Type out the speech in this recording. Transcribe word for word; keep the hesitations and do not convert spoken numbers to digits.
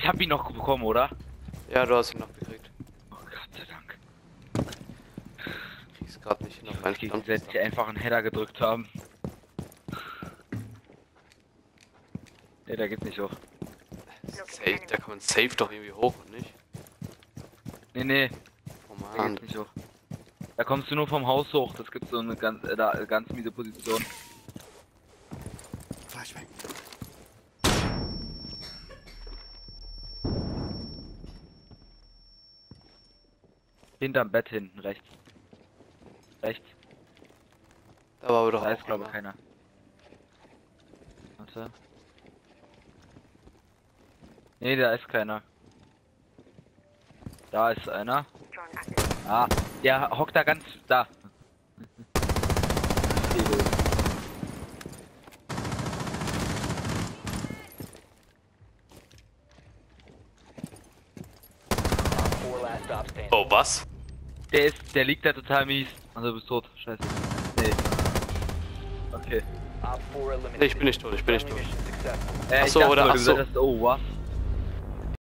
Ich hab ihn noch bekommen, oder? Ja, du hast ihn noch gekriegt. Oh Gott sei Dank. Ich krieg's gerade nicht hin auf meinen Ich Stand. werde die einfach einen Header gedrückt haben. Ne, da geht's nicht hoch. Safe, da kann man safe doch irgendwie hoch, und nicht? Nee, nee, Oh da Mann. geht's nicht hoch. Da kommst du nur vom Haus hoch, das gibt so eine ganz, äh, da, ganz miese Position. Flashbang. Hinterm Bett hinten, rechts. Rechts. Da war aber doch Da ist auch glaube ich einer. keiner. Warte. Nee, da ist keiner. Da ist einer. Ah, der hockt da ganz da. Oh, was? Der ist, der liegt da total mies. Also du bist tot. Scheiße. Nee. Okay. Nee, ich bin nicht tot, ich bin nicht tot. Äh, Ach ich so, dachte, oder- weil ach du so. gesagt hast, oh was?